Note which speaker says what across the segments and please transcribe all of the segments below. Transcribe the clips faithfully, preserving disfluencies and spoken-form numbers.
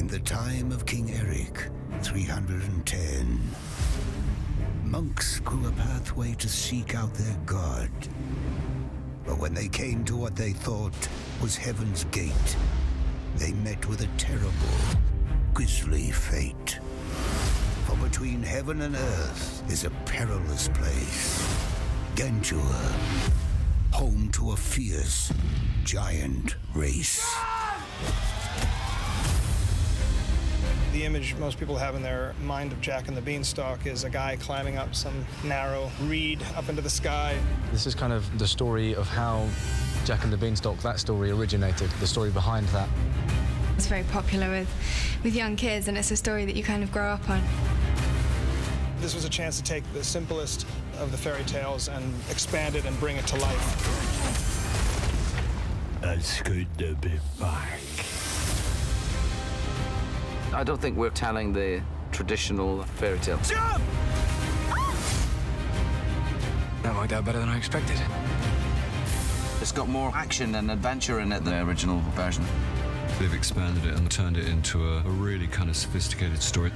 Speaker 1: In the time of King Eric, three hundred ten, monks grew a pathway to seek out their god. But when they came to what they thought was Heaven's Gate, they met with a terrible, grisly fate. For between heaven and earth is a perilous place, Gantua, home to a fierce, giant race.
Speaker 2: The image most people have in their mind of Jack and the Beanstalk is a guy climbing up some narrow reed up into the sky.
Speaker 3: This is kind of the story of how Jack and the Beanstalk, that story originated, the story behind that.
Speaker 4: It's very popular with, with young kids, and it's a story that you kind of grow up on.
Speaker 2: This was a chance to take the simplest of the fairy tales and expand it and bring it to life.
Speaker 5: It's good to be back.
Speaker 6: I don't think we're telling the traditional fairy tale.
Speaker 5: Jump!
Speaker 7: That worked out better than I expected.
Speaker 6: It's got more action and adventure in it than the original version.
Speaker 8: They've expanded it and turned it into a, a really kind of sophisticated story.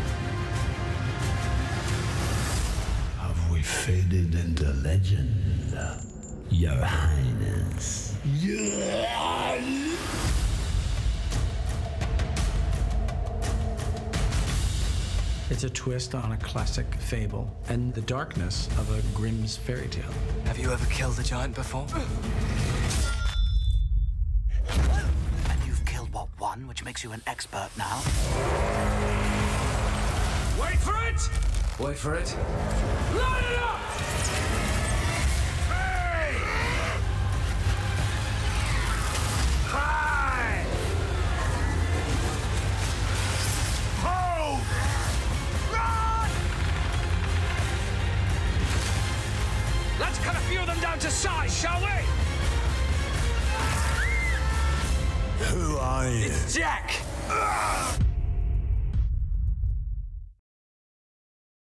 Speaker 5: Have we faded into legend, Your Highness? Yeah!
Speaker 9: It's a twist on a classic fable and the darkness of a Grimm's fairy tale.
Speaker 7: Have you ever killed a giant before?
Speaker 10: And you've killed, what, one, which makes you an expert now?
Speaker 5: Wait for it!
Speaker 7: Wait for it.
Speaker 5: Line it up! Hey! High! Hold! Run!
Speaker 7: Let's cut a few of them down to size, shall we?
Speaker 5: Who are you?
Speaker 7: It's Jack!